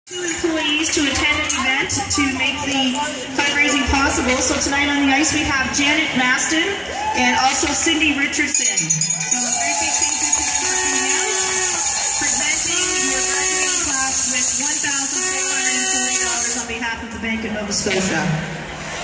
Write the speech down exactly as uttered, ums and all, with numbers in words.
Two employees to attend an event to make the fundraising possible. So tonight on the ice we have Janet Maston and also Cindy Richardson. So a very big thank you to them for presenting your graduating class with one thousand four hundred forty dollars on behalf of the Bank of Nova Scotia.